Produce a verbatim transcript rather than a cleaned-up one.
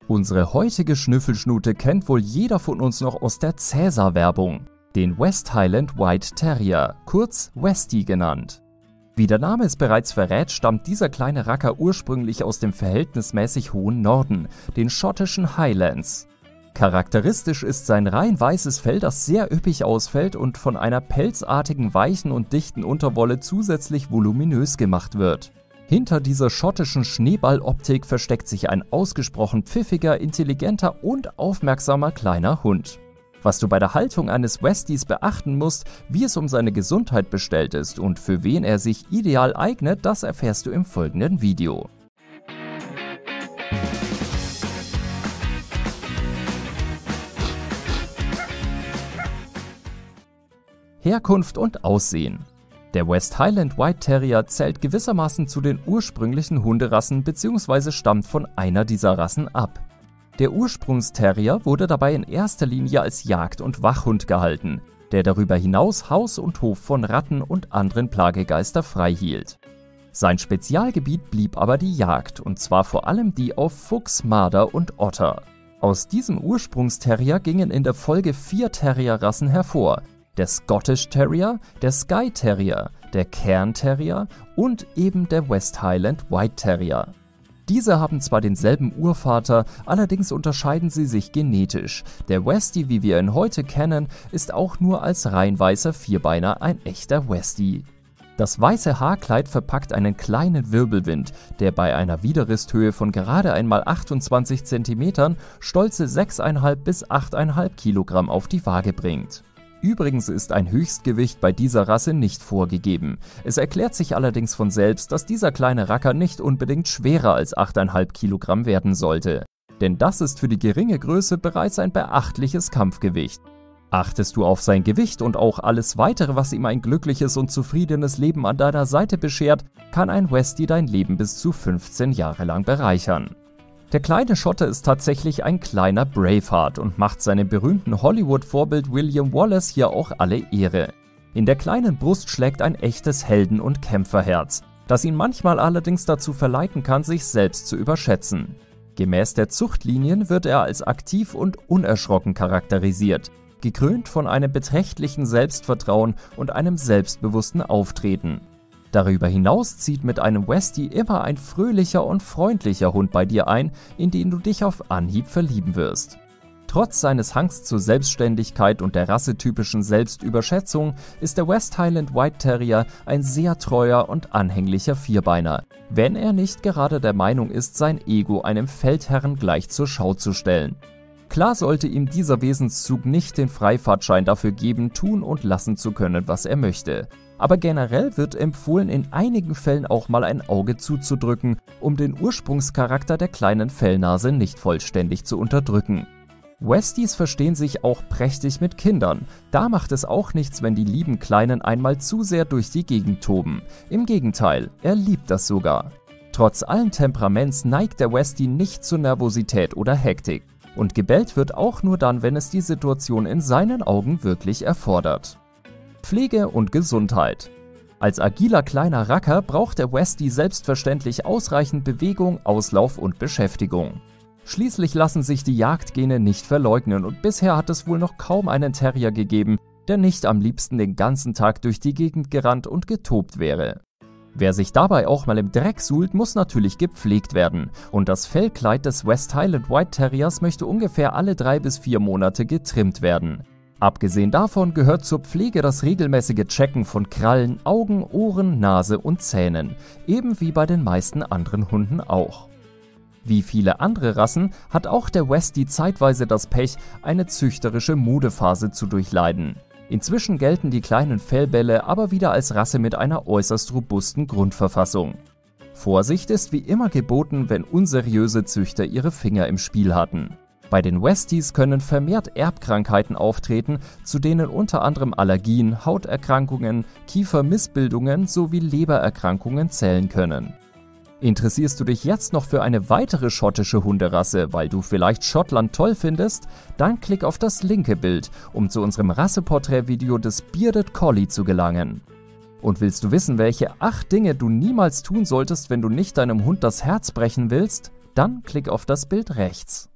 Unsere heutige Schnüffelschnute kennt wohl jeder von uns noch aus der Cäsar-Werbung, den West Highland White Terrier, kurz Westie genannt. Wie der Name es bereits verrät, stammt dieser kleine Racker ursprünglich aus dem verhältnismäßig hohen Norden, den schottischen Highlands. Charakteristisch ist sein rein weißes Fell, das sehr üppig ausfällt und von einer pelzartigen, weichen und dichten Unterwolle zusätzlich voluminös gemacht wird. Hinter dieser schottischen Schneeballoptik versteckt sich ein ausgesprochen pfiffiger, intelligenter und aufmerksamer kleiner Hund. Was du bei der Haltung eines Westies beachten musst, wie es um seine Gesundheit bestellt ist und für wen er sich ideal eignet, das erfährst du im folgenden Video. Herkunft und Aussehen. Der West Highland White Terrier zählt gewissermaßen zu den ursprünglichen Hunderassen bzw. stammt von einer dieser Rassen ab. Der Ursprungsterrier wurde dabei in erster Linie als Jagd- und Wachhund gehalten, der darüber hinaus Haus und Hof von Ratten und anderen Plagegeister frei hielt. Sein Spezialgebiet blieb aber die Jagd, und zwar vor allem die auf Fuchs, Marder und Otter. Aus diesem Ursprungsterrier gingen in der Folge vier Terrierrassen hervor: der Scottish Terrier, der Skye Terrier, der Cairn Terrier und eben der West Highland White Terrier. Diese haben zwar denselben Urvater, allerdings unterscheiden sie sich genetisch. Der Westie, wie wir ihn heute kennen, ist auch nur als rein weißer Vierbeiner ein echter Westie. Das weiße Haarkleid verpackt einen kleinen Wirbelwind, der bei einer Widerristhöhe von gerade einmal achtundzwanzig Zentimetern stolze sechs Komma fünf bis acht Komma fünf Kilogramm auf die Waage bringt. Übrigens ist ein Höchstgewicht bei dieser Rasse nicht vorgegeben. Es erklärt sich allerdings von selbst, dass dieser kleine Racker nicht unbedingt schwerer als acht Komma fünf Kilogramm werden sollte. Denn das ist für die geringe Größe bereits ein beachtliches Kampfgewicht. Achtest du auf sein Gewicht und auch alles weitere, was ihm ein glückliches und zufriedenes Leben an deiner Seite beschert, kann ein Westie dein Leben bis zu fünfzehn Jahre lang bereichern. Der kleine Schotte ist tatsächlich ein kleiner Braveheart und macht seinem berühmten Hollywood-Vorbild William Wallace hier auch alle Ehre. In der kleinen Brust schlägt ein echtes Helden- und Kämpferherz, das ihn manchmal allerdings dazu verleiten kann, sich selbst zu überschätzen. Gemäß der Zuchtlinien wird er als aktiv und unerschrocken charakterisiert, gekrönt von einem beträchtlichen Selbstvertrauen und einem selbstbewussten Auftreten. Darüber hinaus zieht mit einem Westie immer ein fröhlicher und freundlicher Hund bei dir ein, in den du dich auf Anhieb verlieben wirst. Trotz seines Hangs zur Selbstständigkeit und der rassetypischen Selbstüberschätzung ist der West Highland White Terrier ein sehr treuer und anhänglicher Vierbeiner, wenn er nicht gerade der Meinung ist, sein Ego einem Feldherren gleich zur Schau zu stellen. Klar sollte ihm dieser Wesenszug nicht den Freifahrtschein dafür geben, tun und lassen zu können, was er möchte. Aber generell wird empfohlen, in einigen Fällen auch mal ein Auge zuzudrücken, um den Ursprungscharakter der kleinen Fellnase nicht vollständig zu unterdrücken. Westies verstehen sich auch prächtig mit Kindern. Da macht es auch nichts, wenn die lieben Kleinen einmal zu sehr durch die Gegend toben. Im Gegenteil, er liebt das sogar. Trotz allen Temperaments neigt der Westie nicht zu Nervosität oder Hektik. Und gebellt wird auch nur dann, wenn es die Situation in seinen Augen wirklich erfordert. Pflege und Gesundheit. Als agiler kleiner Racker braucht der Westie selbstverständlich ausreichend Bewegung, Auslauf und Beschäftigung. Schließlich lassen sich die Jagdgene nicht verleugnen und bisher hat es wohl noch kaum einen Terrier gegeben, der nicht am liebsten den ganzen Tag durch die Gegend gerannt und getobt wäre. Wer sich dabei auch mal im Dreck suhlt, muss natürlich gepflegt werden und das Fellkleid des West Highland White Terriers möchte ungefähr alle drei bis vier Monate getrimmt werden. Abgesehen davon gehört zur Pflege das regelmäßige Checken von Krallen, Augen, Ohren, Nase und Zähnen, eben wie bei den meisten anderen Hunden auch. Wie viele andere Rassen hat auch der Westie zeitweise das Pech, eine züchterische Modephase zu durchleiden. Inzwischen gelten die kleinen Fellbälle aber wieder als Rasse mit einer äußerst robusten Grundverfassung. Vorsicht ist wie immer geboten, wenn unseriöse Züchter ihre Finger im Spiel hatten. Bei den Westies können vermehrt Erbkrankheiten auftreten, zu denen unter anderem Allergien, Hauterkrankungen, Kiefermissbildungen sowie Lebererkrankungen zählen können. Interessierst du dich jetzt noch für eine weitere schottische Hunderasse, weil du vielleicht Schottland toll findest? Dann klick auf das linke Bild, um zu unserem Rasseporträt-Video des Bearded Collie zu gelangen. Und willst du wissen, welche acht Dinge du niemals tun solltest, wenn du nicht deinem Hund das Herz brechen willst? Dann klick auf das Bild rechts.